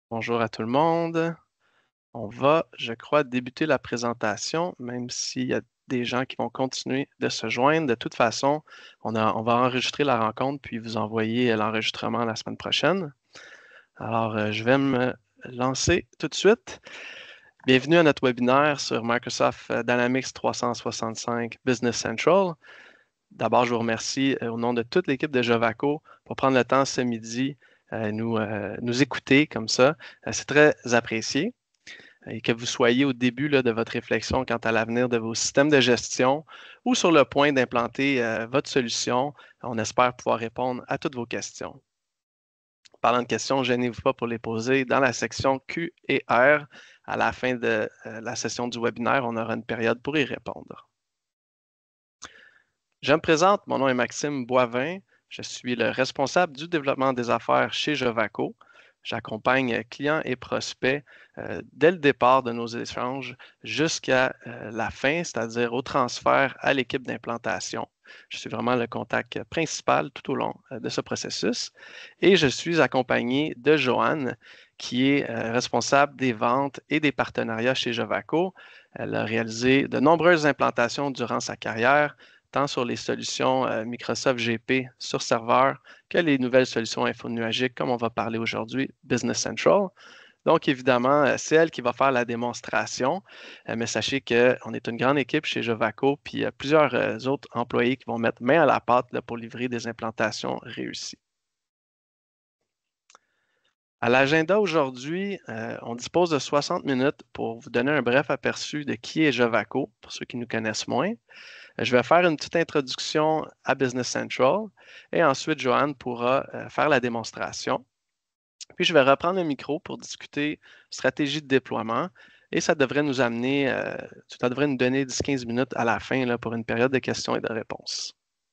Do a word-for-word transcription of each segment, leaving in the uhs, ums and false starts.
Bonjour à tout le monde. On va, je crois, débuter la présentation, même s'il y a des gens qui vont continuer de se joindre. De toute façon, on a- on va enregistrer la rencontre puis vous envoyer l'enregistrement la semaine prochaine. Alors, euh, je vais me lancer tout de suite. Bienvenue à notre webinaire sur Microsoft euh, Dynamics trois cent soixante-cinq Business Central. D'abord, je vous remercie euh, au nom de toute l'équipe de Jovaco pour prendre le temps ce midi euh, nous, euh, nous écouter comme ça. Euh, c'est très apprécié. Et que vous soyez au début là, de votre réflexion quant à l'avenir de vos systèmes de gestion ou sur le point d'implanter euh, votre solution, on espère pouvoir répondre à toutes vos questions. Parlant de questions, gênez-vous pas pour les poser dans la section Q et R. À la fin de euh, la session du webinaire, on aura une période pour y répondre. Je me présente, mon nom est Maxime Boivin. Je suis le responsable du développement des affaires chez Jovaco. J'accompagne clients et prospects euh, dès le départ de nos échanges jusqu'à euh, la fin, c'est-à-dire au transfert à l'équipe d'implantation. Je suis vraiment le contact principal tout au long euh, de ce processus et je suis accompagné de Joanne, qui est euh, responsable des ventes et des partenariats chez Jovaco. Elle a réalisé de nombreuses implantations durant sa carrière, tant sur les solutions euh, Microsoft G P sur serveur que les nouvelles solutions infonuagiques, comme on va parler aujourd'hui, Business Central. Donc, évidemment, euh, c'est elle qui va faire la démonstration, euh, mais sachez qu'on est une grande équipe chez Jovaco, puis il y a plusieurs euh, autres employés qui vont mettre main à la pâte là, pour livrer des implantations réussies. À l'agenda aujourd'hui, euh, on dispose de soixante minutes pour vous donner un bref aperçu de qui est Jovaco, pour ceux qui nous connaissent moins. Je vais faire une petite introduction à Business Central et ensuite, Joanne pourra euh, faire la démonstration. Puis, je vais reprendre le micro pour discuter stratégie de déploiement et ça devrait nous amener, euh, ça devrait nous donner dix à quinze minutes à la fin là, pour une période de questions et de réponses.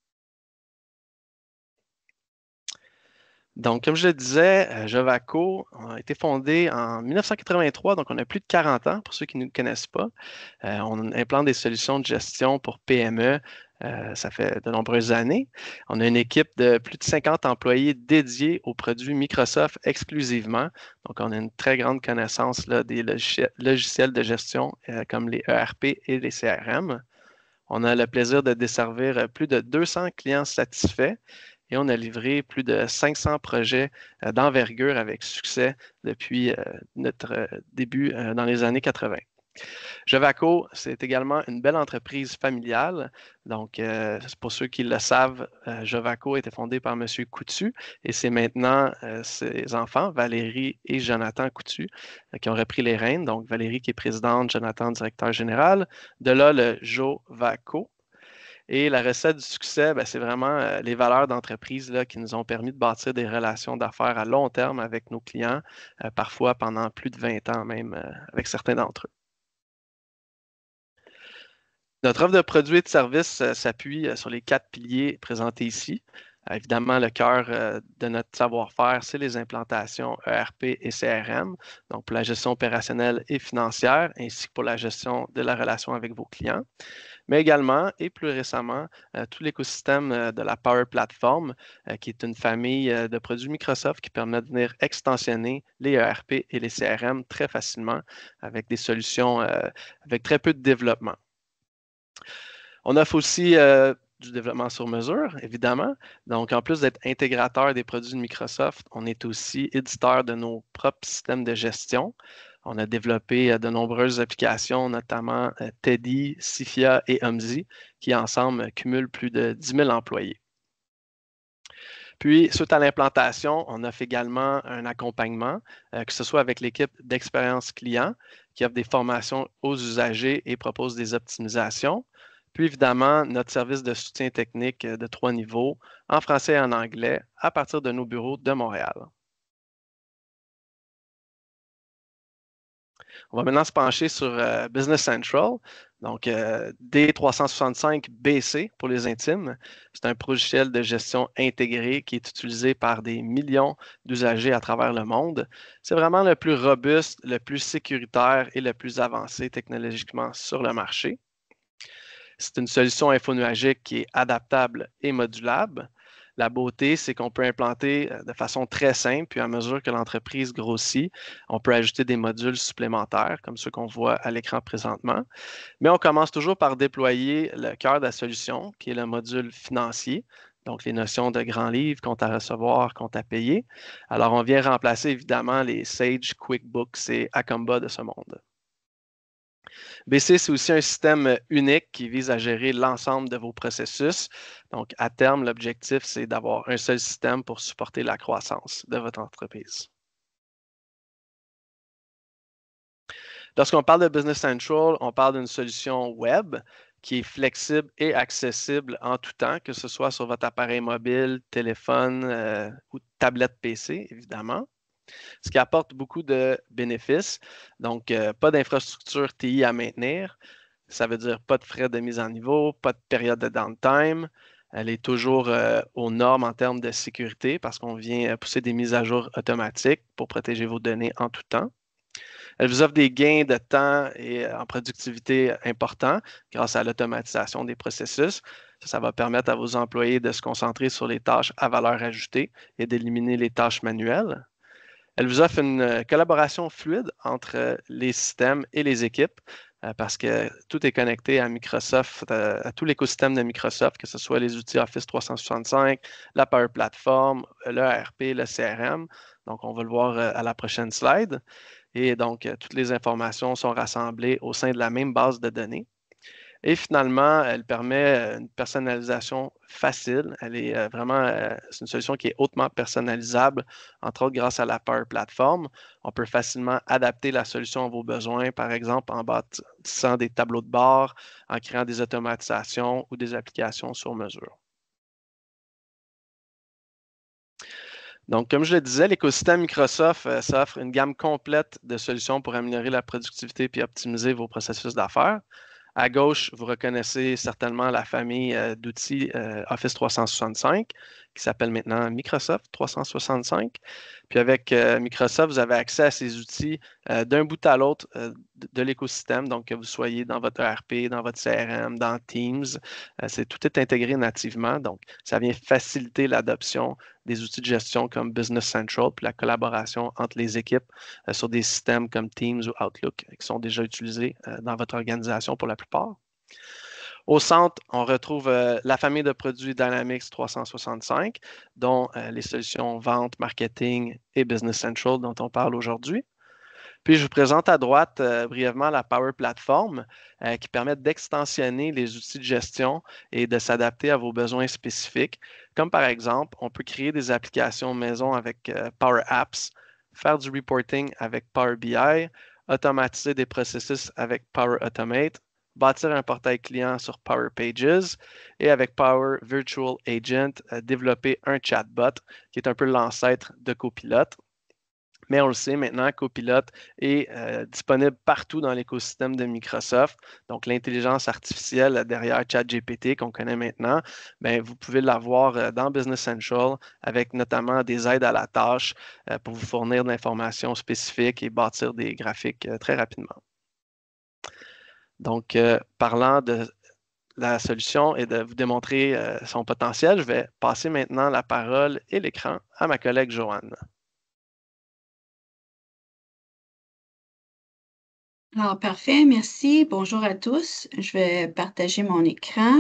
Donc, comme je le disais, euh, Jovaco a été fondé en mille neuf cent quatre-vingt-trois, donc on a plus de quarante ans pour ceux qui ne nous connaissent pas. Euh, on implante des solutions de gestion pour P M E. Euh, ça fait de nombreuses années. On a une équipe de plus de cinquante employés dédiés aux produits Microsoft exclusivement. Donc, on a une très grande connaissance là, des logiciels, logiciels de gestion euh, comme les E R P et les C R M. On a le plaisir de desservir euh, plus de deux cents clients satisfaits et on a livré plus de cinq cents projets euh, d'envergure avec succès depuis euh, notre euh, début euh, dans les années quatre-vingt. Jovaco, c'est également une belle entreprise familiale. Donc, euh, pour ceux qui le savent, euh, Jovaco a été fondé par M. Coutu et c'est maintenant euh, ses enfants, Valérie et Jonathan Coutu, euh, qui ont repris les rênes. Donc, Valérie qui est présidente, Jonathan directeur général. De là, le Jovaco. Et la recette du succès, ben, c'est vraiment euh, les valeurs d'entreprise là, qui nous ont permis de bâtir des relations d'affaires à long terme avec nos clients, euh, parfois pendant plus de vingt ans même euh, avec certains d'entre eux. Notre offre de produits et de services euh, s'appuie euh, sur les quatre piliers présentés ici. Euh, évidemment, le cœur euh, de notre savoir-faire, c'est les implantations E R P et C R M, donc pour la gestion opérationnelle et financière, ainsi que pour la gestion de la relation avec vos clients. Mais également, et plus récemment, euh, tout l'écosystème euh, de la Power Platform, euh, qui est une famille euh, de produits Microsoft qui permet de venir extensionner les E R P et les C R M très facilement avec des solutions euh, avec très peu de développement. On offre aussi euh, du développement sur mesure, évidemment. Donc, en plus d'être intégrateur des produits de Microsoft, on est aussi éditeur de nos propres systèmes de gestion. On a développé euh, de nombreuses applications, notamment euh, Teddy, Sifia et Omzi, qui ensemble cumulent plus de dix mille employés. Puis, suite à l'implantation, on offre également un accompagnement, euh, que ce soit avec l'équipe d'expérience client, qui offre des formations aux usagers et propose des optimisations. Puis, évidemment, notre service de soutien technique euh, de trois niveaux, en français et en anglais, à partir de nos bureaux de Montréal. On va maintenant se pencher sur euh, Business Central, donc euh, D trois cent soixante-cinq B C pour les intimes. C'est un logiciel de gestion intégré qui est utilisé par des millions d'usagers à travers le monde. C'est vraiment le plus robuste, le plus sécuritaire et le plus avancé technologiquement sur le marché. C'est une solution infonuagique qui est adaptable et modulable. La beauté, c'est qu'on peut implanter de façon très simple, puis à mesure que l'entreprise grossit, on peut ajouter des modules supplémentaires, comme ceux qu'on voit à l'écran présentement. Mais on commence toujours par déployer le cœur de la solution, qui est le module financier. Donc, les notions de grand livre, compte à recevoir, compte à payer. Alors, on vient remplacer évidemment les Sage, QuickBooks et Acomba de ce monde. B C, c'est aussi un système unique qui vise à gérer l'ensemble de vos processus. Donc, à terme, l'objectif, c'est d'avoir un seul système pour supporter la croissance de votre entreprise. Lorsqu'on parle de Business Central, on parle d'une solution web qui est flexible et accessible en tout temps, que ce soit sur votre appareil mobile, téléphone euh, ou tablette P C, évidemment, ce qui apporte beaucoup de bénéfices. Donc, euh, pas d'infrastructure T I à maintenir. Ça veut dire pas de frais de mise en niveau, pas de période de downtime. Elle est toujours euh, aux normes en termes de sécurité parce qu'on vient pousser des mises à jour automatiques pour protéger vos données en tout temps. Elle vous offre des gains de temps et en productivité importants grâce à l'automatisation des processus. Ça, ça va permettre à vos employés de se concentrer sur les tâches à valeur ajoutée et d'éliminer les tâches manuelles. Elle vous offre une collaboration fluide entre les systèmes et les équipes euh, parce que tout est connecté à Microsoft, euh, à tout l'écosystème de Microsoft, que ce soit les outils Office trois cent soixante-cinq, la Power Platform, l'E R P, le C R M. Donc, on va le voir euh, à la prochaine slide. Et donc, euh, toutes les informations sont rassemblées au sein de la même base de données. Et finalement, elle permet une personnalisation facile. Elle est euh, vraiment, euh, c'est une solution qui est hautement personnalisable, entre autres grâce à la Power Platform. On peut facilement adapter la solution à vos besoins, par exemple en bâtissant des tableaux de bord, en créant des automatisations ou des applications sur mesure. Donc, comme je le disais, l'écosystème Microsoft euh, s'offre une gamme complète de solutions pour améliorer la productivité et optimiser vos processus d'affaires. À gauche, vous reconnaissez certainement la famille euh, d'outils euh, Office trois cent soixante-cinq qui s'appelle maintenant Microsoft trois cent soixante-cinq. Puis avec euh, Microsoft, vous avez accès à ces outils euh, d'un bout à l'autre euh, de, de l'écosystème. Donc, que vous soyez dans votre E R P, dans votre C R M, dans Teams, euh, c'est, tout est intégré nativement. Donc, ça vient faciliter l'adoption des outils de gestion comme Business Central, puis la collaboration entre les équipes euh, sur des systèmes comme Teams ou Outlook qui sont déjà utilisés euh, dans votre organisation pour la plupart. Au centre, on retrouve euh, la famille de produits Dynamics trois cent soixante-cinq, dont euh, les solutions vente, marketing et Business Central dont on parle aujourd'hui. Puis, je vous présente à droite euh, brièvement la Power Platform euh, qui permet d'extensionner les outils de gestion et de s'adapter à vos besoins spécifiques. Comme par exemple, on peut créer des applications maison avec euh, Power Apps, faire du reporting avec Power B I, automatiser des processus avec Power Automate, bâtir un portail client sur Power Pages et avec Power Virtual Agent, euh, développer un chatbot qui est un peu l'ancêtre de Copilot. Mais on le sait maintenant, Copilot est euh, disponible partout dans l'écosystème de Microsoft. Donc, l'intelligence artificielle derrière ChatGPT qu'on connaît maintenant, bien, vous pouvez l'avoir euh, dans Business Central avec notamment des aides à la tâche euh, pour vous fournir de l'information spécifique et bâtir des graphiques euh, très rapidement. Donc, euh, parlant de la solution et de vous démontrer euh, son potentiel, je vais passer maintenant la parole et l'écran à ma collègue Joanne. Alors, parfait, merci. Bonjour à tous. Je vais partager mon écran.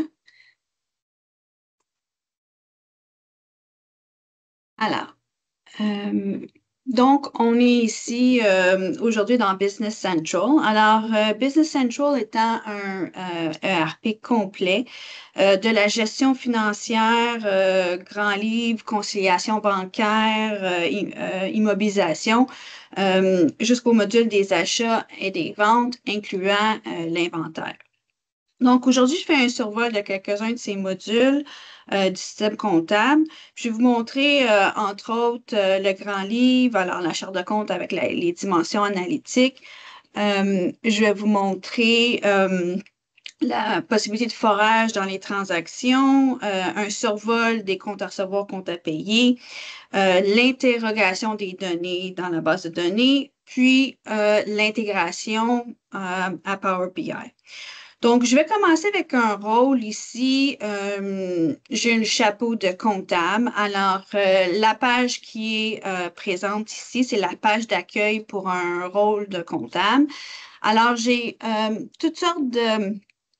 Alors, euh, donc, on est ici euh, aujourd'hui dans Business Central. Alors, euh, Business Central étant un euh, E R P complet euh, de la gestion financière, euh, grand livre, conciliation bancaire, euh, i- euh, immobilisation, euh, jusqu'au module des achats et des ventes, incluant euh, l'inventaire. Donc, aujourd'hui, je fais un survol de quelques-uns de ces modules euh, du système comptable. Je vais vous montrer, euh, entre autres, euh, le grand livre, alors la charte de compte avec la- les dimensions analytiques. Euh, je vais vous montrer euh, la possibilité de forage dans les transactions, euh, un survol des comptes à recevoir, comptes à payer, euh, l'interrogation des données dans la base de données, puis euh, l'intégration euh, à Power B I. Donc, je vais commencer avec un rôle ici. Euh, j'ai un chapeau de comptable. Alors, euh, la page qui est euh, présente ici, c'est la page d'accueil pour un rôle de comptable. Alors, j'ai euh, toutes sortes de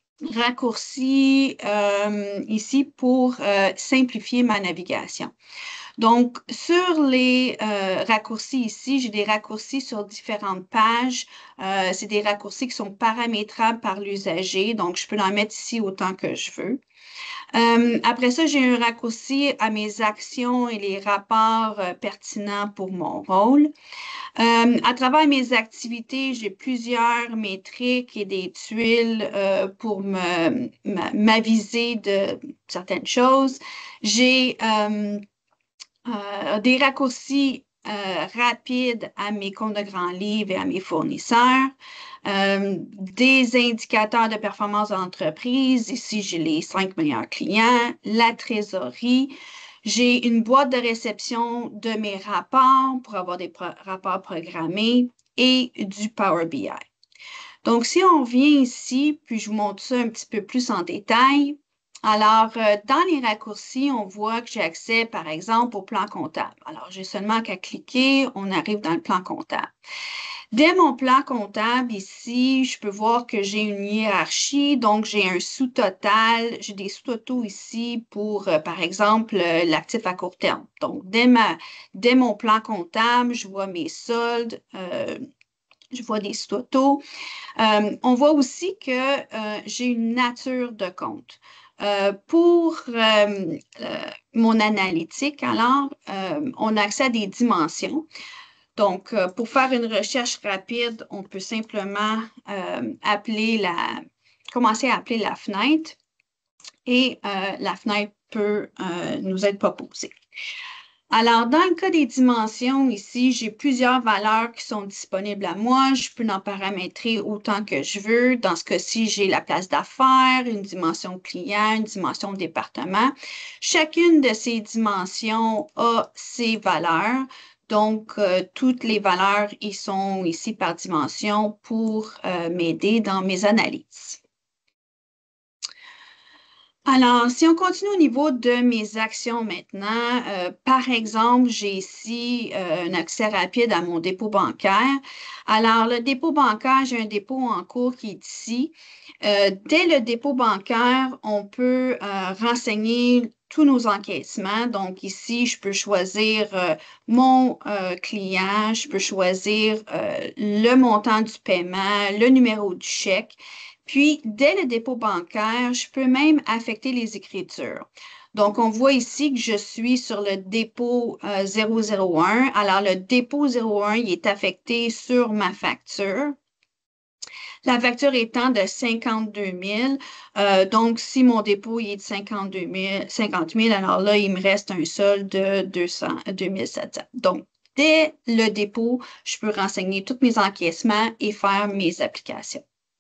raccourcis euh, ici pour euh, simplifier ma navigation. Donc, sur les euh, raccourcis ici, j'ai des raccourcis sur différentes pages. Euh, c'est des raccourcis qui sont paramétrables par l'usager, donc je peux en mettre ici autant que je veux. Euh, après ça, j'ai un raccourci à mes actions et les rapports euh, pertinents pour mon rôle. Euh, à travers mes activités, j'ai plusieurs métriques et des tuiles euh, pour me, m'aviser de certaines choses. J'ai euh, euh, des raccourcis euh, rapides à mes comptes de grands livres et à mes fournisseurs, euh, des indicateurs de performance d'entreprise. Ici, j'ai les cinq meilleurs clients, la trésorerie. J'ai une boîte de réception de mes rapports pour avoir des pro- rapports programmés et du Power B I. Donc, si on vient ici, puis je vous montre ça un petit peu plus en détail. Alors, euh, dans les raccourcis, on voit que j'ai accès, par exemple, au plan comptable. Alors, j'ai seulement qu'à cliquer, on arrive dans le plan comptable. Dès mon plan comptable, ici, je peux voir que j'ai une hiérarchie, donc j'ai un sous-total, j'ai des sous-totaux ici pour, euh, par exemple, euh, l'actif à court terme. Donc, dès, ma, dès mon plan comptable, je vois mes soldes, euh, je vois des sous-totaux. Euh, on voit aussi que euh, j'ai une nature de compte. Euh, pour euh, euh, mon analytique, alors, euh, on a accès à des dimensions. Donc, euh, pour faire une recherche rapide, on peut simplement euh, appeler la, commencer à appeler la fenêtre et euh, la fenêtre peut euh, nous être proposée. Alors, dans le cas des dimensions, ici, j'ai plusieurs valeurs qui sont disponibles à moi. Je peux en paramétrer autant que je veux. Dans ce cas-ci, j'ai la place d'affaires, une dimension client, une dimension département. Chacune de ces dimensions a ses valeurs. Donc, euh, toutes les valeurs y sont ici par dimension pour euh, m'aider dans mes analyses. Alors, si on continue au niveau de mes actions maintenant, euh, par exemple, j'ai ici euh, un accès rapide à mon dépôt bancaire. Alors, le dépôt bancaire, j'ai un dépôt en cours qui est ici. Euh, dès le dépôt bancaire, on peut euh, renseigner tous nos encaissements. Donc, ici, je peux choisir euh, mon euh, client, je peux choisir euh, le montant du paiement, le numéro du chèque. Puis, dès le dépôt bancaire, je peux même affecter les écritures. Donc, on voit ici que je suis sur le dépôt euh, zéro zéro un. Alors, le dépôt zéro un, il est affecté sur ma facture. La facture étant de cinquante-deux mille. Euh, donc, si mon dépôt il est de cinquante-deux mille, cinquante mille, alors là, il me reste un solde de deux cents, deux mille sept cents. Donc, dès le dépôt, je peux renseigner tous mes encaissements et faire mes applications.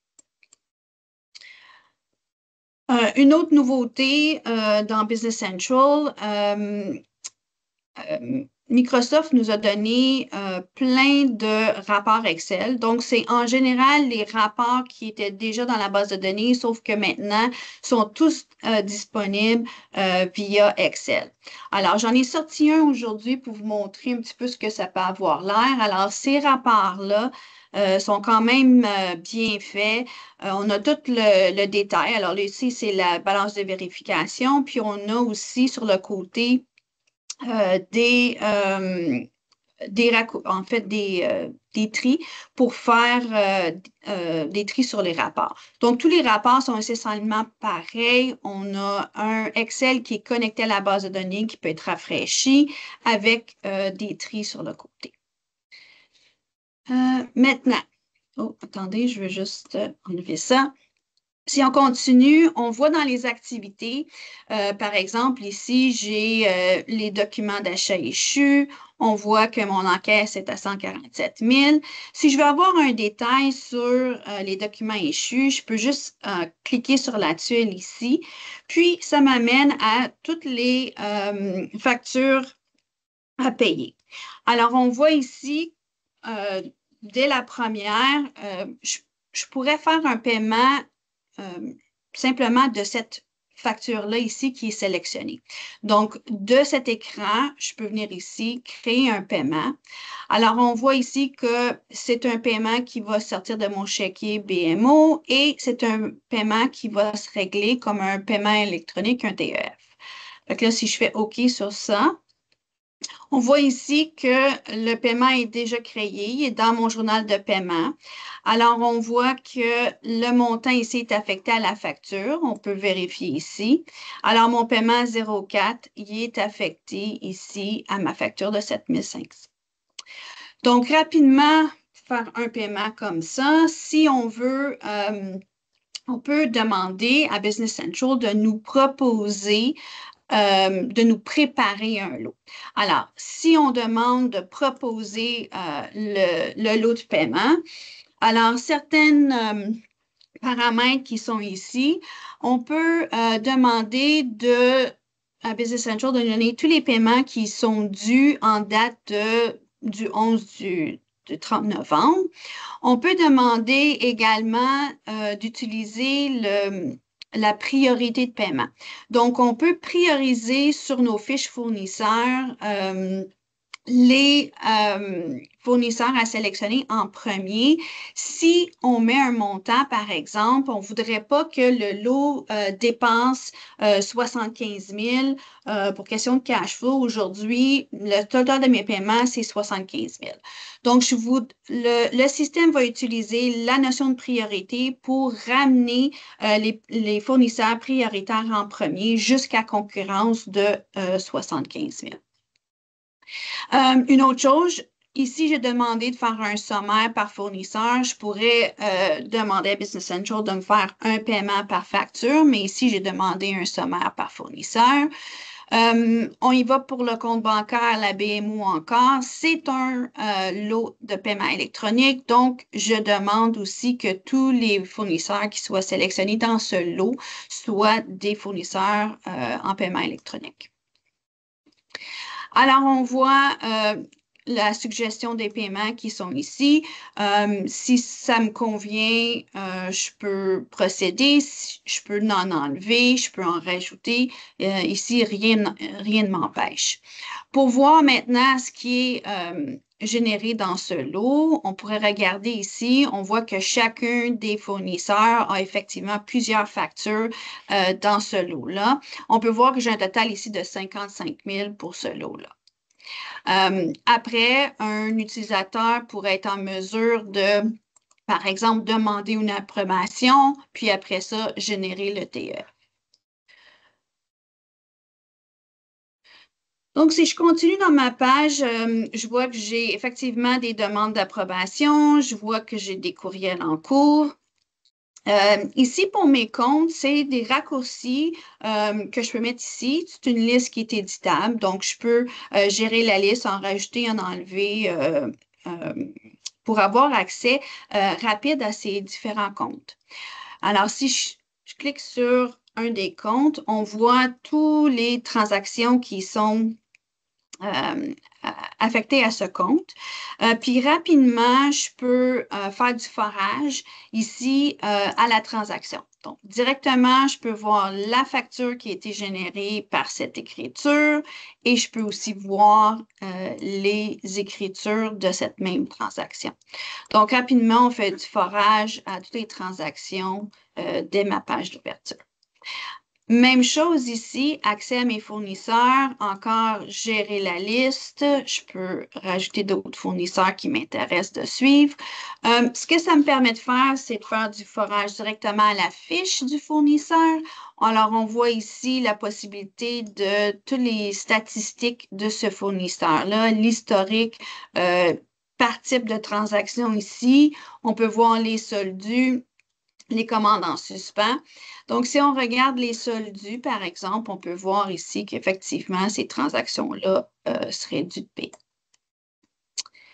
Euh, une autre nouveauté euh, dans Business Central, euh, euh, Microsoft nous a donné euh, plein de rapports Excel. Donc, c'est en général les rapports qui étaient déjà dans la base de données, sauf que maintenant, sont tous euh, disponibles euh, via Excel. Alors, j'en ai sorti un aujourd'hui pour vous montrer un petit peu ce que ça peut avoir l'air. Alors, ces rapports-là, euh, sont quand même euh, bien faits. Euh, on a tout le, le détail. Alors, ici, c'est la balance de vérification. Puis, on a aussi sur le côté euh, des, euh, des en fait, des, euh, des tris pour faire euh, euh, des tris sur les rapports. Donc, tous les rapports sont essentiellement pareils. On a un Excel qui est connecté à la base de données qui peut être rafraîchi avec euh, des tris sur le côté. Euh, maintenant, oh, attendez, je vais juste enlever ça. Si on continue, on voit dans les activités, euh, par exemple, ici, j'ai euh, les documents d'achat échus. On voit que mon encaisse est à cent quarante-sept mille. Si je veux avoir un détail sur euh, les documents échus, je peux juste euh, cliquer sur la tuile ici. Puis, ça m'amène à toutes les euh, factures à payer. Alors, on voit ici, euh, dès la première, euh, je, je pourrais faire un paiement euh, simplement de cette facture-là ici qui est sélectionnée. Donc, de cet écran, je peux venir ici, créer un paiement. Alors, on voit ici que c'est un paiement qui va sortir de mon chéquier B M O et c'est un paiement qui va se régler comme un paiement électronique, un T E F. Donc là, si je fais OK sur ça, on voit ici que le paiement est déjà créé, il est dans mon journal de paiement. Alors, on voit que le montant ici est affecté à la facture. On peut vérifier ici. Alors, mon paiement zéro quatre, il est affecté ici à ma facture de sept mille cinq cents. Donc, rapidement, faire un paiement comme ça, si on veut, euh, on peut demander à Business Central de nous proposer Euh, de nous préparer un lot. Alors, si on demande de proposer euh, le, le lot de paiement, alors certains euh, paramètres qui sont ici, on peut euh, demander de, à Business Central de donner tous les paiements qui sont dus en date de, du onze du, du trente novembre. On peut demander également euh, d'utiliser le la priorité de paiement. Donc, on peut prioriser sur nos fiches fournisseurs euh, les euh, fournisseurs à sélectionner en premier. Si on met un montant, par exemple, on ne voudrait pas que le lot euh, dépense euh, soixante-quinze mille euh, pour question de cash flow. Aujourd'hui, le total de mes paiements, c'est soixante-quinze mille. Donc, je vous, le, le système va utiliser la notion de priorité pour ramener euh, les, les fournisseurs prioritaires en premier jusqu'à concurrence de euh, soixante-quinze mille. Euh, une autre chose, ici, j'ai demandé de faire un sommaire par fournisseur. Je pourrais euh, demander à Business Central de me faire un paiement par facture, mais ici, j'ai demandé un sommaire par fournisseur. Euh, on y va pour le compte bancaire, la B M O encore. C'est un euh, lot de paiement électronique, donc je demande aussi que tous les fournisseurs qui soient sélectionnés dans ce lot soient des fournisseurs euh, en paiement électronique. Alors, on voit euh, la suggestion des paiements qui sont ici. Euh, si ça me convient, euh, je peux procéder, je peux en enlever, je peux en rajouter. Euh, ici, rien, rien ne m'empêche. Pour voir maintenant ce qui est euh, généré dans ce lot, on pourrait regarder ici, on voit que chacun des fournisseurs a effectivement plusieurs factures euh, dans ce lot-là. On peut voir que j'ai un total ici de cinquante-cinq mille pour ce lot-là. Euh, après, un utilisateur pourrait être en mesure de, par exemple, demander une approbation, puis après ça, générer le T E. Donc, si je continue dans ma page, euh, je vois que j'ai effectivement des demandes d'approbation, je vois que j'ai des courriels en cours. Euh, ici, pour mes comptes, c'est des raccourcis euh, que je peux mettre ici. C'est une liste qui est éditable, donc je peux euh, gérer la liste, en rajouter, en enlever euh, euh, pour avoir accès euh, rapide à ces différents comptes. Alors, si je, je clique sur un des comptes, on voit toutes les transactions qui sont euh, affecté à ce compte. Euh, puis rapidement, je peux euh, faire du forage ici euh, à la transaction. Donc, directement, je peux voir la facture qui a été générée par cette écriture et je peux aussi voir euh, les écritures de cette même transaction. Donc, rapidement, on fait du forage à toutes les transactions euh, dès ma page d'ouverture. Même chose ici, accès à mes fournisseurs, encore gérer la liste. Je peux rajouter d'autres fournisseurs qui m'intéressent de suivre. Euh, ce que ça me permet de faire, c'est de faire du forage directement à la fiche du fournisseur. Alors, on voit ici la possibilité de toutes les statistiques de ce fournisseur-là, l'historique euh, par type de transaction ici. On peut voir les soldus, les commandes en suspens. Donc, si on regarde les soldus, par exemple, on peut voir ici qu'effectivement, ces transactions-là euh, seraient dues de payer.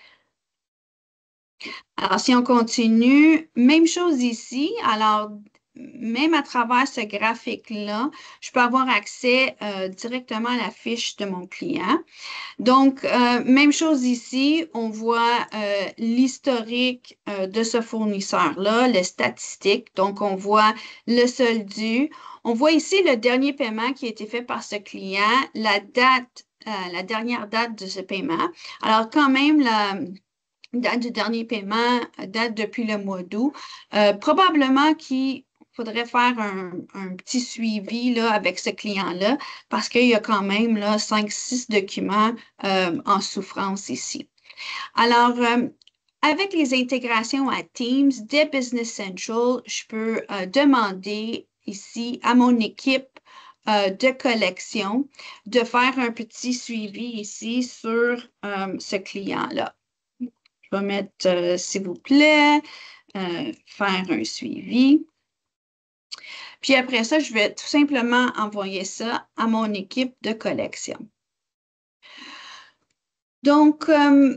Alors, si on continue, même chose ici. Alors, même à travers ce graphique-là, je peux avoir accès euh, directement à la fiche de mon client. Donc, euh, même chose ici, on voit euh, l'historique euh, de ce fournisseur-là, les statistiques. Donc, on voit le solde dû. On voit ici le dernier paiement qui a été fait par ce client, la date, euh, la dernière date de ce paiement. Alors, quand même, la date du dernier paiement date depuis le mois d'août. Euh, probablement qu'il faudrait faire un, un petit suivi là, avec ce client-là parce qu'il y a quand même là, cinq six documents euh, en souffrance ici. Alors, euh, avec les intégrations à Teams dès Business Central, je peux euh, demander ici à mon équipe euh, de collection de faire un petit suivi ici sur euh, ce client-là. Je vais mettre, euh, s'il vous plaît, euh, faire un suivi. Puis après ça, je vais tout simplement envoyer ça à mon équipe de collection. Donc, euh,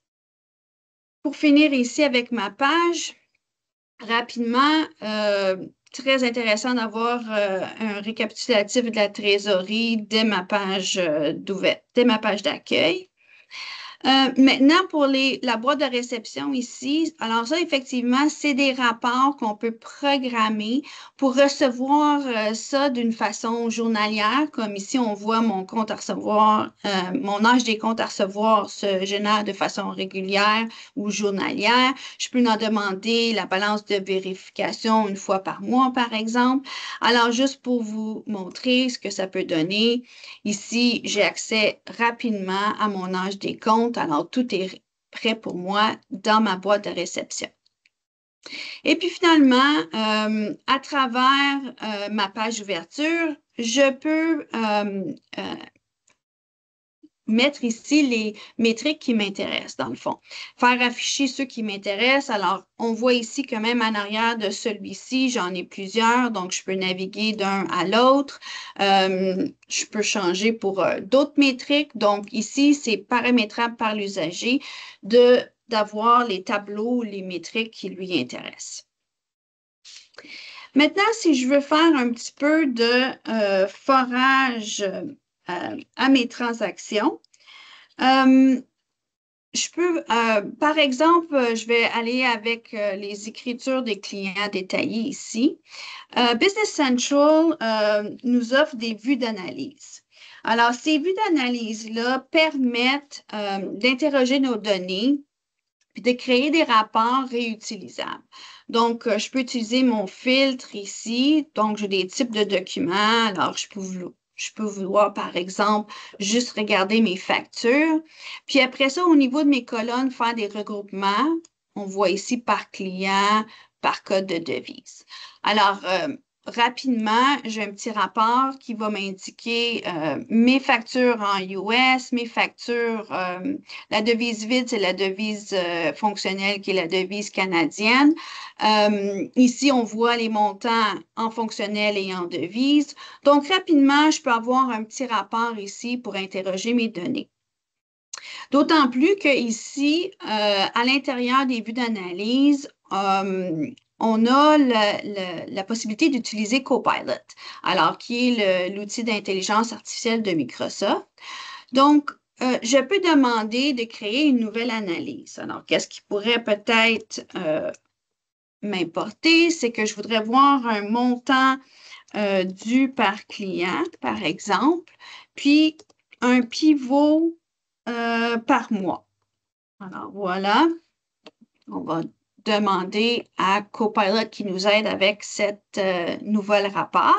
pour finir ici avec ma page, rapidement, euh, très intéressant d'avoir euh, un récapitulatif de la trésorerie dès ma page euh, d'ouvert, dès ma page d'accueil. Euh, maintenant, pour les, la boîte de réception ici, alors ça, effectivement, c'est des rapports qu'on peut programmer pour recevoir euh, ça d'une façon journalière, comme ici, on voit mon compte à recevoir, euh, mon âge des comptes à recevoir se génère de façon régulière ou journalière. Je peux en demander la balance de vérification une fois par mois, par exemple. Alors, juste pour vous montrer ce que ça peut donner, ici, j'ai accès rapidement à mon âge des comptes. Alors, tout est prêt pour moi dans ma boîte de réception. Et puis finalement, euh, à travers euh, ma page d'ouverture, je peux euh, euh, mettre ici les métriques qui m'intéressent, dans le fond. Faire afficher ceux qui m'intéressent. Alors, on voit ici que même en arrière de celui-ci, j'en ai plusieurs, donc je peux naviguer d'un à l'autre. Euh, je peux changer pour euh, d'autres métriques. Donc, ici, c'est paramétrable par l'usager de d'avoir les tableaux, les métriques qui lui intéressent. Maintenant, si je veux faire un petit peu de euh, forage euh, à mes transactions, euh, je peux, euh, par exemple, je vais aller avec euh, les écritures des clients détaillées ici. Euh, Business Central euh, nous offre des vues d'analyse. Alors, ces vues d'analyse-là permettent euh, d'interroger nos données puis de créer des rapports réutilisables. Donc, euh, je peux utiliser mon filtre ici. Donc, j'ai des types de documents. Alors, je peux vous Je peux vouloir, par exemple, juste regarder mes factures. Puis après ça, au niveau de mes colonnes, faire des regroupements. On voit ici par client, par code de devise. Alors, euh, rapidement, j'ai un petit rapport qui va m'indiquer euh, mes factures en U S, mes factures, euh, la devise vide, c'est la devise euh, fonctionnelle qui est la devise canadienne. Euh, ici, on voit les montants en fonctionnel et en devise. Donc, rapidement, je peux avoir un petit rapport ici pour interroger mes données. D'autant plus qu'ici, euh, à l'intérieur des vues d'analyse, euh, on a le, le, la possibilité d'utiliser Copilot, alors qui est l'outil d'intelligence artificielle de Microsoft. Donc, euh, je peux demander de créer une nouvelle analyse. Alors, qu'est-ce qui pourrait peut-être euh, m'importer? C'est que je voudrais voir un montant euh, dû par client, par exemple, puis un pivot euh, par mois. Alors, voilà. On va demander à Copilot qui nous aide avec cette euh, nouvelle rapport.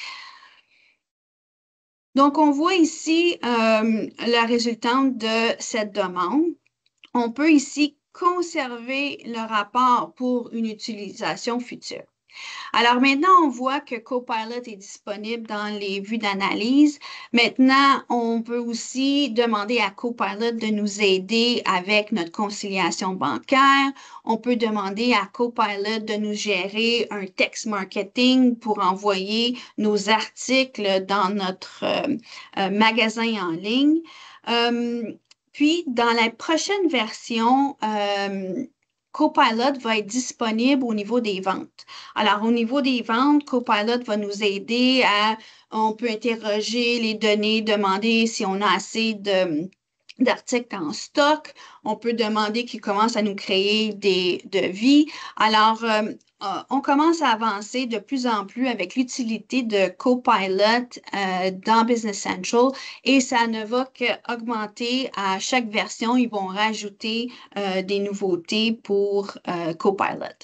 Donc, on voit ici euh, la résultante de cette demande. On peut ici conserver le rapport pour une utilisation future. Alors maintenant, on voit que Copilot est disponible dans les vues d'analyse. Maintenant, on peut aussi demander à Copilot de nous aider avec notre conciliation bancaire. On peut demander à Copilot de nous gérer un text marketing pour envoyer nos articles dans notre euh, euh, magasin en ligne. Euh, puis, dans la prochaine version, euh, Copilot va être disponible au niveau des ventes. Alors, au niveau des ventes, Copilot va nous aider à, on peut interroger les données, demander si on a assez de d'articles en stock. On peut demander qu'ils commencent à nous créer des devis. Alors, euh, euh, on commence à avancer de plus en plus avec l'utilité de Copilot euh, dans Business Central et ça ne va qu'augmenter à chaque version. Ils vont rajouter euh, des nouveautés pour euh, Copilot.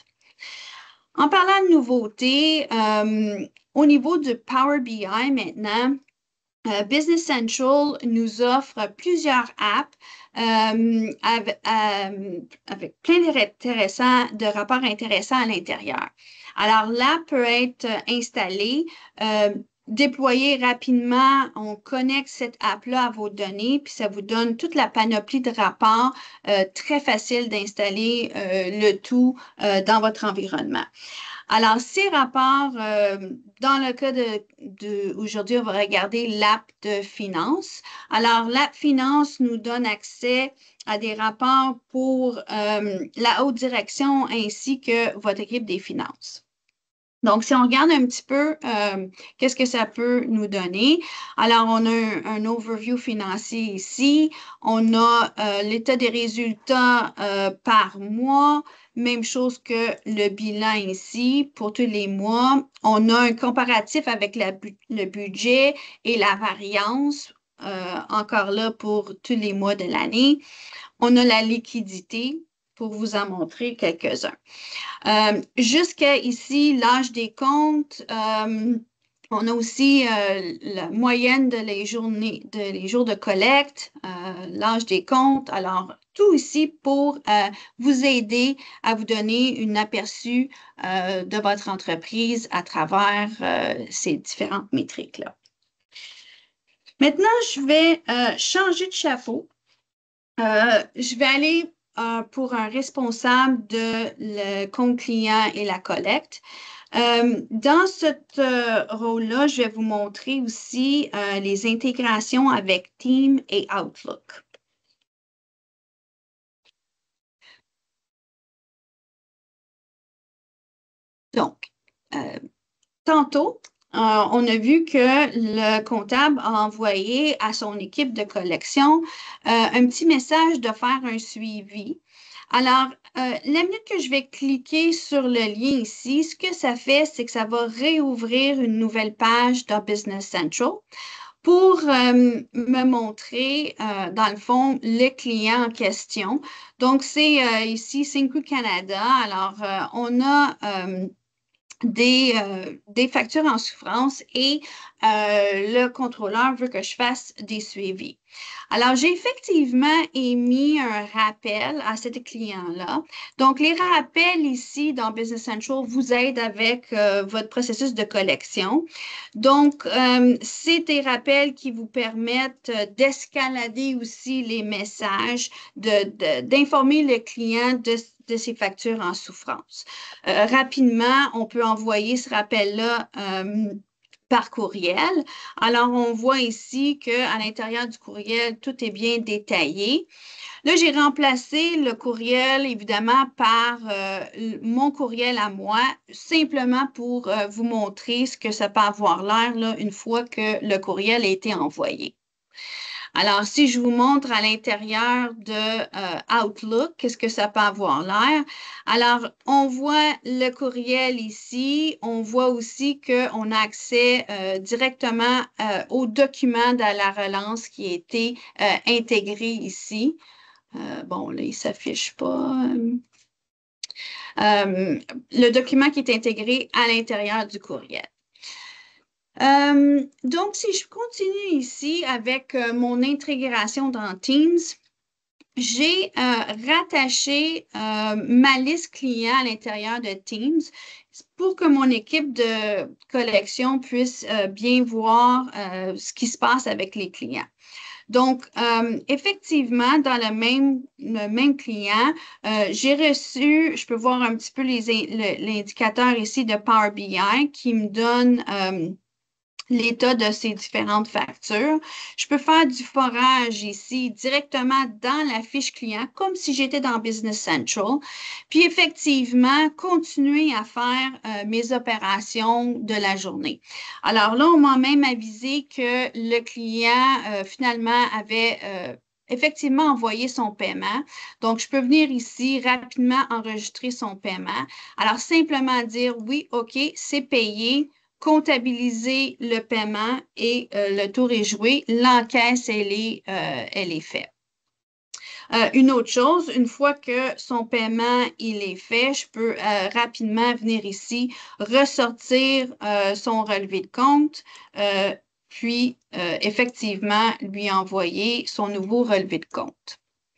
En parlant de nouveautés, euh, au niveau du Power B I maintenant, Uh, Business Central nous offre plusieurs apps euh, avec, euh, avec plein d'intéressants, de rapports intéressants à l'intérieur. Alors, l'app peut être installée, euh, déployée rapidement. On connecte cette app-là à vos données, puis ça vous donne toute la panoplie de rapports, euh, très facile d'installer euh, le tout euh, dans votre environnement. Alors, ces rapports, euh, dans le cas de, de aujourd'hui, on va regarder l'app de finance. Alors, l'app finance nous donne accès à des rapports pour euh, la haute direction ainsi que votre équipe des finances. Donc, si on regarde un petit peu, euh, qu'est-ce que ça peut nous donner? Alors, on a un, un overview financier ici. On a euh, l'état des résultats euh, par mois. Même chose que le bilan ici pour tous les mois. On a un comparatif avec la, le budget et la variance, euh, encore là pour tous les mois de l'année. On a la liquidité pour vous en montrer quelques-uns. Euh, jusqu'à ici, l'âge des comptes. Euh, on a aussi euh, la moyenne de les, journées, de les jours de collecte, euh, l'âge des comptes. Alors, tout ici pour euh, vous aider à vous donner un aperçu euh, de votre entreprise à travers euh, ces différentes métriques-là. Maintenant, je vais euh, changer de chapeau. Euh, je vais aller euh, pour un responsable de le compte client et la collecte. Euh, dans ce euh, rôle-là, je vais vous montrer aussi euh, les intégrations avec Team et Outlook. Donc, euh, tantôt, euh, on a vu que le comptable a envoyé à son équipe de collection euh, un petit message de faire un suivi. Alors, euh, la minute que je vais cliquer sur le lien ici, ce que ça fait, c'est que ça va réouvrir une nouvelle page dans Business Central pour euh, me montrer, euh, dans le fond, le client en question. Donc, c'est euh, ici Cinco Canada. Alors, euh, on a euh, des, euh, des factures en souffrance et euh, le contrôleur veut que je fasse des suivis. Alors, j'ai effectivement émis un rappel à ce client-là. Donc, les rappels ici dans Business Central vous aident avec euh, votre processus de collection. Donc, euh, c'est des rappels qui vous permettent d'escalader aussi les messages, de, de, d'informer le client de de ces factures en souffrance. Euh, rapidement, on peut envoyer ce rappel-là euh, par courriel. Alors, on voit ici qu'à l'intérieur du courriel, tout est bien détaillé. Là, j'ai remplacé le courriel, évidemment, par euh, mon courriel à moi, simplement pour euh, vous montrer ce que ça peut avoir l'air là, une fois que le courriel a été envoyé. Alors, si je vous montre à l'intérieur de euh, Outlook, qu'est-ce que ça peut avoir l'air? Alors, on voit le courriel ici. On voit aussi qu'on a accès euh, directement euh, au document de la relance qui a été euh, intégré ici. Euh, bon, là, il ne s'affiche pas. Euh, le document qui est intégré à l'intérieur du courriel. Euh, donc, si je continue ici avec euh, mon intégration dans Teams, j'ai euh, rattaché euh, ma liste client à l'intérieur de Teams pour que mon équipe de collection puisse euh, bien voir euh, ce qui se passe avec les clients. Donc, euh, effectivement, dans le même, le même client, euh, j'ai reçu, je peux voir un petit peu les, le, l'indicateur ici de Power B I qui me donne... Euh, l'état de ces différentes factures. Je peux faire du forage ici directement dans la fiche client, comme si j'étais dans Business Central. Puis effectivement, continuer à faire euh, mes opérations de la journée. Alors là, on m'a même avisé que le client euh, finalement avait euh, effectivement envoyé son paiement. Donc, je peux venir ici rapidement enregistrer son paiement. Alors, simplement dire oui, OK, c'est payé, comptabiliser le paiement et euh, le tour est joué. L'encaisse, elle est, euh, elle est faite. Euh, une autre chose, une fois que son paiement il est fait, je peux euh, rapidement venir ici, ressortir euh, son relevé de compte, euh, puis euh, effectivement lui envoyer son nouveau relevé de compte.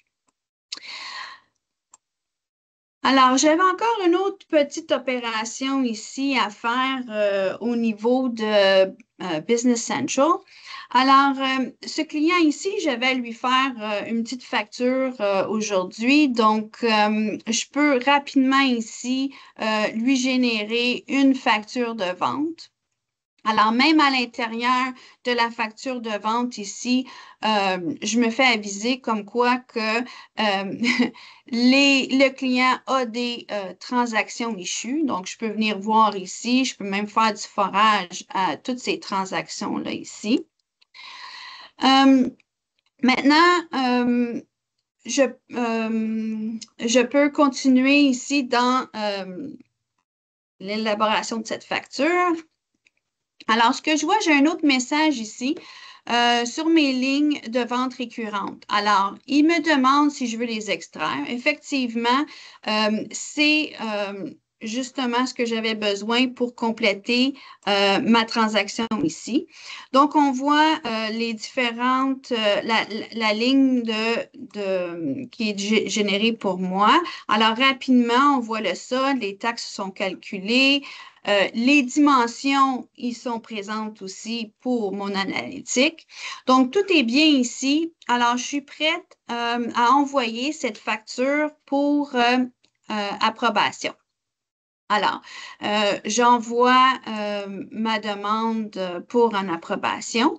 Alors, j'avais encore une autre petite opération ici à faire euh, au niveau de euh, Business Central. Alors, euh, ce client ici, je vais lui faire euh, une petite facture euh, aujourd'hui. Donc, euh, je peux rapidement ici euh, lui générer une facture de vente. Alors, même à l'intérieur de la facture de vente ici, euh, je me fais aviser comme quoi que euh, les, le client a des euh, transactions issues. Donc, je peux venir voir ici, je peux même faire du forage à toutes ces transactions-là ici. Euh, maintenant, euh, je, euh, je peux continuer ici dans euh, l'élaboration de cette facture. Alors, ce que je vois, j'ai un autre message ici euh, sur mes lignes de vente récurrentes. Alors, il me demande si je veux les extraire. Effectivement, euh, c'est euh, justement ce que j'avais besoin pour compléter euh, ma transaction ici. Donc, on voit euh, les différentes, euh, la, la, ligne de, de, qui est générée pour moi. Alors, rapidement, on voit le solde, les taxes sont calculées. Euh, les dimensions, ils sont présentes aussi pour mon analytique. Donc, tout est bien ici. Alors, je suis prête euh, à envoyer cette facture pour euh, euh, approbation. Alors, euh, j'envoie euh, ma demande pour une approbation.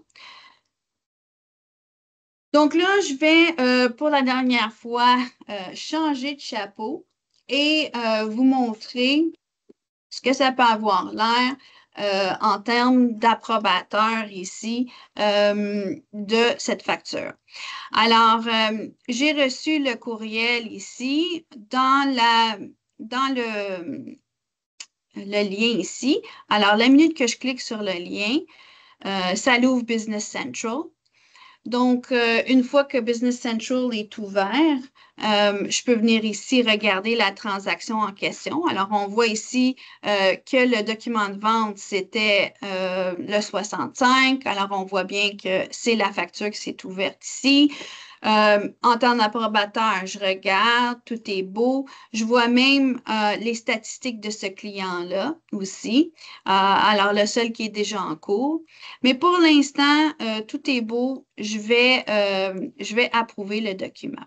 Donc là, je vais, euh, pour la dernière fois, euh, changer de chapeau et euh, vous montrer ce que ça peut avoir l'air euh, en termes d'approbateur ici euh, de cette facture. Alors, euh, j'ai reçu le courriel ici dans la, dans le, le lien ici. Alors, la minute que je clique sur le lien, euh, ça l'ouvre Business Central. Donc, euh, une fois que Business Central est ouvert, euh, je peux venir ici regarder la transaction en question. Alors, on voit ici euh, que le document de vente, c'était euh, le soixante-cinq. Alors, on voit bien que c'est la facture qui s'est ouverte ici. Euh, en temps d'approbateur, je regarde, tout est beau. Je vois même euh, les statistiques de ce client-là aussi. Euh, alors, le seul qui est déjà en cours. Mais pour l'instant, euh, tout est beau. Je vais, euh, je vais approuver le document.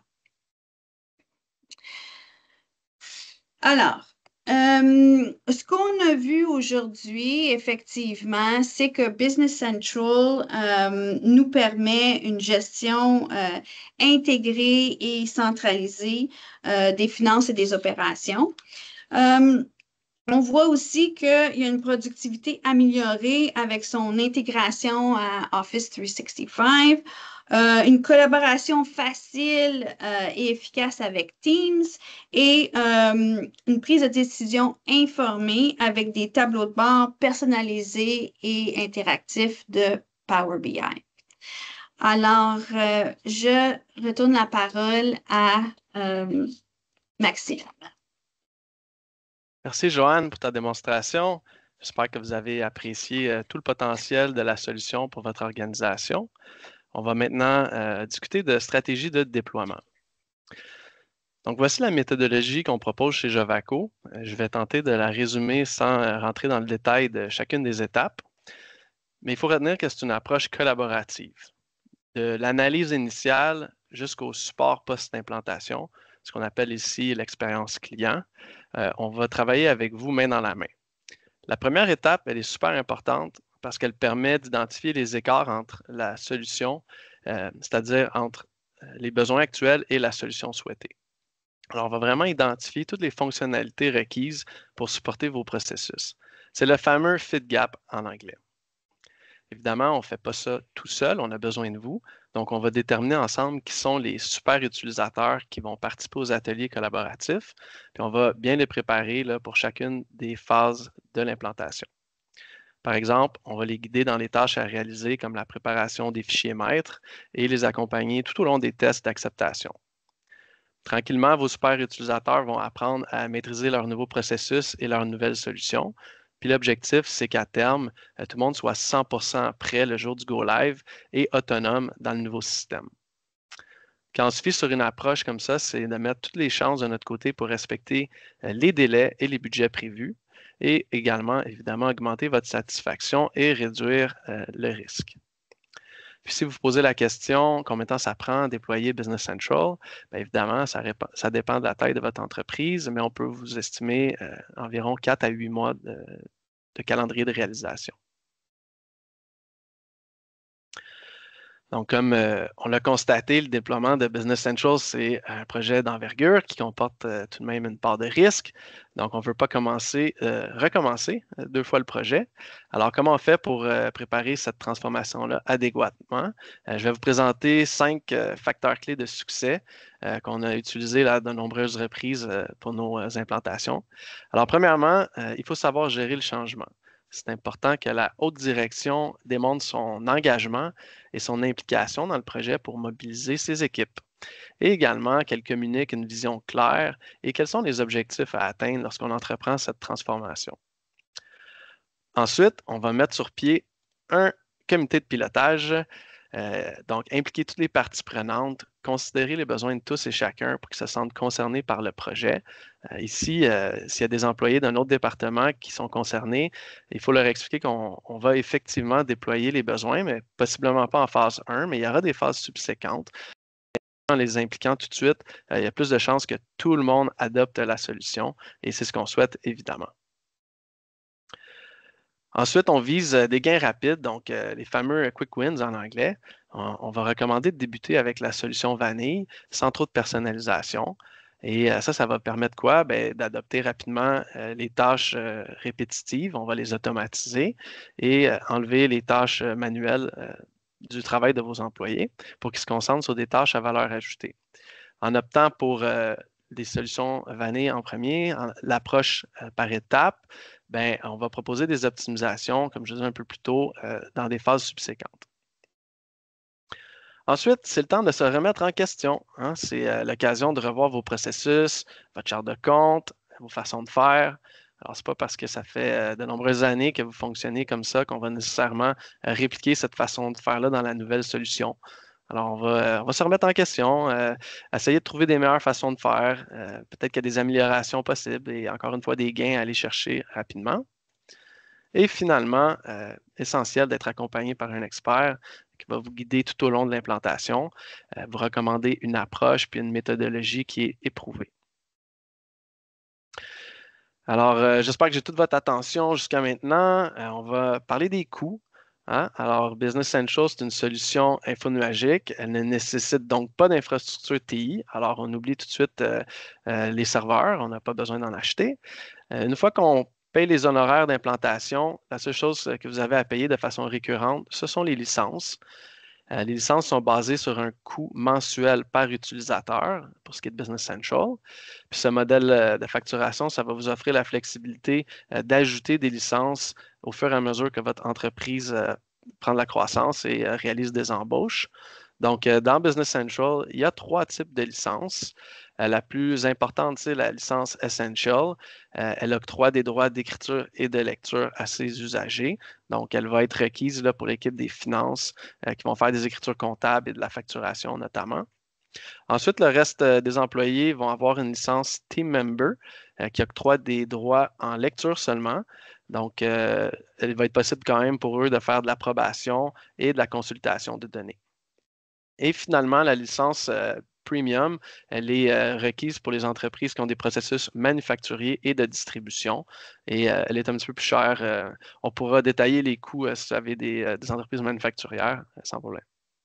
Alors, euh, ce qu'on a vu aujourd'hui, effectivement, c'est que Business Central euh, nous permet une gestion euh, intégrée et centralisée euh, des finances et des opérations. Euh, On voit aussi qu'il y a une productivité améliorée avec son intégration à Office trois cent soixante-quinze, euh, une collaboration facile euh, et efficace avec Teams et euh, une prise de décision informée avec des tableaux de bord personnalisés et interactifs de Power B I. Alors, euh, je retourne la parole à euh, Maxime. Merci, Joanne, pour ta démonstration. J'espère que vous avez apprécié euh, tout le potentiel de la solution pour votre organisation. On va maintenant euh, discuter de stratégie de déploiement. Donc, voici la méthodologie qu'on propose chez Jovaco. Euh, Je vais tenter de la résumer sans euh, rentrer dans le détail de chacune des étapes, mais il faut retenir que c'est une approche collaborative. De l'analyse initiale jusqu'au support post-implantation, ce qu'on appelle ici l'expérience client, euh, on va travailler avec vous main dans la main. La première étape, elle est super importante, parce qu'elle permet d'identifier les écarts entre la solution, euh, c'est-à-dire entre les besoins actuels et la solution souhaitée. Alors, on va vraiment identifier toutes les fonctionnalités requises pour supporter vos processus. C'est le fameux fit gap en anglais. Évidemment, on ne fait pas ça tout seul, on a besoin de vous. Donc, on va déterminer ensemble qui sont les super utilisateurs qui vont participer aux ateliers collaboratifs. Puis, on va bien les préparer là, pour chacune des phases de l'implantation. Par exemple, on va les guider dans les tâches à réaliser comme la préparation des fichiers maîtres et les accompagner tout au long des tests d'acceptation. Tranquillement, vos super utilisateurs vont apprendre à maîtriser leur nouveau processus et leurs nouvelles solutions. Puis l'objectif, c'est qu'à terme, tout le monde soit cent pour cent prêt le jour du go live et autonome dans le nouveau système. Quand on se fie sur une approche comme ça, c'est de mettre toutes les chances de notre côté pour respecter les délais et les budgets prévus et également, évidemment, augmenter votre satisfaction et réduire euh, le risque. Puis si vous vous posez la question, combien de temps ça prend à déployer Business Central, bien évidemment, ça, ça dépend de la taille de votre entreprise, mais on peut vous estimer euh, environ quatre à huit mois de, de calendrier de réalisation. Donc, comme euh, on l'a constaté, le déploiement de Business Central, c'est un projet d'envergure qui comporte euh, tout de même une part de risque. Donc, on ne veut pas commencer, euh, recommencer euh, deux fois le projet. Alors, comment on fait pour euh, préparer cette transformation-là adéquatement? Euh, je vais vous présenter cinq euh, facteurs clés de succès euh, qu'on a utilisés là, de nombreuses reprises euh, pour nos euh, implantations. Alors, premièrement, euh, il faut savoir gérer le changement. C'est important que la haute direction démontre son engagement et son implication dans le projet pour mobiliser ses équipes. Et également qu'elle communique une vision claire et quels sont les objectifs à atteindre lorsqu'on entreprend cette transformation. Ensuite, on va mettre sur pied un comité de pilotage, euh, donc impliquer toutes les parties prenantes, considérer les besoins de tous et chacun pour qu'ils se sentent concernés par le projet. Euh, ici, euh, s'il y a des employés d'un autre département qui sont concernés, il faut leur expliquer qu'on va effectivement déployer les besoins, mais possiblement pas en phase un, mais il y aura des phases subséquentes. En les impliquant tout de suite, euh, il y a plus de chances que tout le monde adopte la solution et c'est ce qu'on souhaite évidemment. Ensuite, on vise des gains rapides, donc euh, les fameux quick wins en anglais. On, on va recommander de débuter avec la solution vanille sans trop de personnalisation. Et euh, ça, ça va permettre quoi? Ben, d'adopter rapidement euh, les tâches euh, répétitives. On va les automatiser et euh, enlever les tâches euh, manuelles euh, du travail de vos employés pour qu'ils se concentrent sur des tâches à valeur ajoutée. En optant pour euh, des solutions vanille en premier, l'approche euh, par étapes, ben, on va proposer des optimisations, comme je disais un peu plus tôt, euh, dans des phases subséquentes. Ensuite, c'est le temps de se remettre en question. Hein? C'est euh, l'occasion de revoir vos processus, votre charte de compte, vos façons de faire. Alors, ce n'est pas parce que ça fait euh, de nombreuses années que vous fonctionnez comme ça qu'on va nécessairement euh, répliquer cette façon de faire-là dans la nouvelle solution. Alors, on va, on va se remettre en question, euh, essayer de trouver des meilleures façons de faire. Euh, peut-être qu'il y a des améliorations possibles et encore une fois, des gains à aller chercher rapidement. Et finalement, euh, essentiel d'être accompagné par un expert qui va vous guider tout au long de l'implantation, euh, vous recommander une approche puis une méthodologie qui est éprouvée. Alors, euh, j'espère que j'ai toute votre attention jusqu'à maintenant. Euh, on va parler des coûts. Hein? Alors, Business Central, c'est une solution infonuagique. Elle ne nécessite donc pas d'infrastructure T I. Alors, on oublie tout de suite euh, euh, les serveurs. On n'a pas besoin d'en acheter. Euh, une fois qu'on paye les honoraires d'implantation, la seule chose que vous avez à payer de façon récurrente, ce sont les licences. Euh, les licences sont basées sur un coût mensuel par utilisateur pour ce qui est de Business Central. Puis ce modèle euh, de facturation, ça va vous offrir la flexibilité euh, d'ajouter des licences au fur et à mesure que votre entreprise euh, prend de la croissance et euh, réalise des embauches. Donc, euh, dans Business Central, il y a trois types de licences. Euh, la plus importante, c'est la licence Essential. Euh, elle octroie des droits d'écriture et de lecture à ses usagers. Donc, elle va être requise là, pour l'équipe des finances euh, qui vont faire des écritures comptables et de la facturation notamment. Ensuite, le reste euh, des employés vont avoir une licence Team Member euh, qui octroie des droits en lecture seulement. Donc, euh, il va être possible quand même pour eux de faire de l'approbation et de la consultation de données. Et finalement, la licence euh, Premium, elle est euh, requise pour les entreprises qui ont des processus manufacturiers et de distribution. Et euh, elle est un petit peu plus chère. Euh, on pourra détailler les coûts euh, si vous avez des, euh, des entreprises manufacturières, euh, sans problème.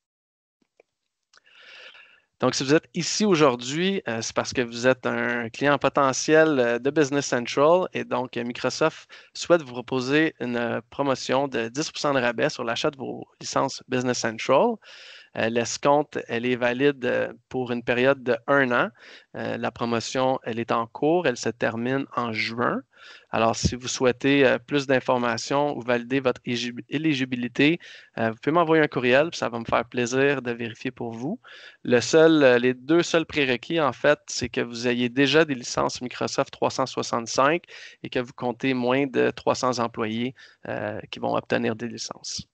Donc, si vous êtes ici aujourd'hui, euh, c'est parce que vous êtes un client potentiel euh, de Business Central et donc euh, Microsoft souhaite vous proposer une euh, promotion de dix pour cent de rabais sur l'achat de vos licences Business Central. Euh, l'escompte, elle est valide euh, pour une période de un an. Euh, la promotion, elle est en cours, elle se termine en juin. Alors, si vous souhaitez euh, plus d'informations ou valider votre éligibilité, euh, vous pouvez m'envoyer un courriel, puis ça va me faire plaisir de vérifier pour vous. Le seul, euh, les deux seuls prérequis, en fait, c'est que vous ayez déjà des licences Microsoft trois cent soixante-cinq et que vous comptez moins de trois cents employés euh, qui vont obtenir des licences.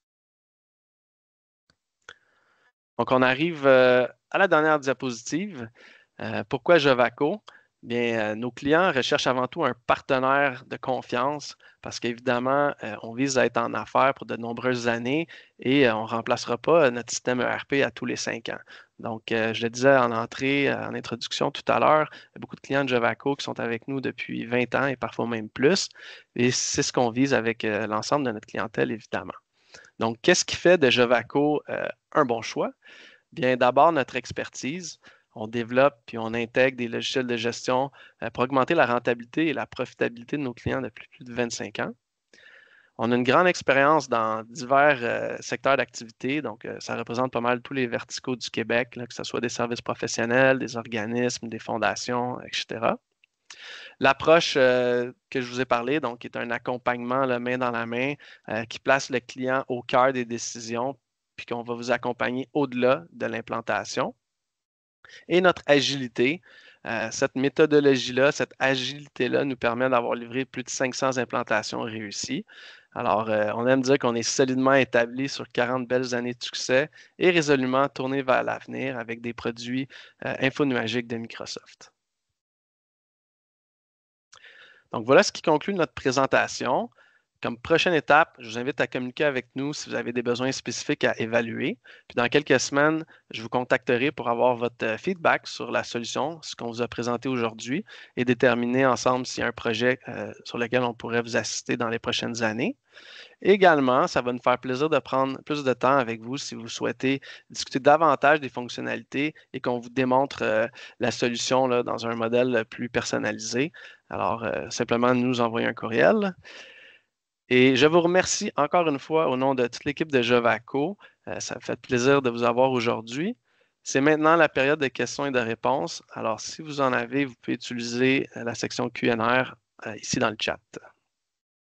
Donc, on arrive euh, à la dernière diapositive. Euh, pourquoi Jovaco? Bien, euh, nos clients recherchent avant tout un partenaire de confiance parce qu'évidemment, euh, on vise à être en affaires pour de nombreuses années et euh, on ne remplacera pas notre système E R P à tous les cinq ans. Donc, euh, je le disais en entrée, en introduction tout à l'heure, il y a beaucoup de clients de Jovaco qui sont avec nous depuis vingt ans et parfois même plus. Et c'est ce qu'on vise avec euh, l'ensemble de notre clientèle, évidemment. Donc, qu'est-ce qui fait de Jovaco euh, un bon choix? Bien, d'abord, notre expertise. On développe puis on intègre des logiciels de gestion euh, pour augmenter la rentabilité et la profitabilité de nos clients depuis plus de vingt-cinq ans. On a une grande expérience dans divers euh, secteurs d'activité, donc euh, ça représente pas mal tous les verticaux du Québec, là, que ce soit des services professionnels, des organismes, des fondations, et cetera. L'approche euh, que je vous ai parlé, donc, est un accompagnement là, main dans la main euh, qui place le client au cœur des décisions, puis qu'on va vous accompagner au-delà de l'implantation. Et notre agilité, euh, cette méthodologie-là, cette agilité-là nous permet d'avoir livré plus de cinq cents implantations réussies. Alors, euh, on aime dire qu'on est solidement établi sur quarante belles années de succès et résolument tourné vers l'avenir avec des produits euh, infonuagiques de Microsoft. Donc, voilà ce qui conclut notre présentation. Comme prochaine étape, je vous invite à communiquer avec nous si vous avez des besoins spécifiques à évaluer. Puis dans quelques semaines, je vous contacterai pour avoir votre feedback sur la solution, ce qu'on vous a présenté aujourd'hui, et déterminer ensemble s'il y a un projet euh, sur lequel on pourrait vous assister dans les prochaines années. Également, ça va nous faire plaisir de prendre plus de temps avec vous si vous souhaitez discuter davantage des fonctionnalités et qu'on vous démontre euh, la solution là, dans un modèle plus personnalisé. Alors, euh, simplement nous envoyer un courriel. Et je vous remercie encore une fois au nom de toute l'équipe de Jovaco. Euh, ça me fait plaisir de vous avoir aujourd'hui. C'est maintenant la période de questions et de réponses. Alors, si vous en avez, vous pouvez utiliser la section Q and A euh, ici dans le chat.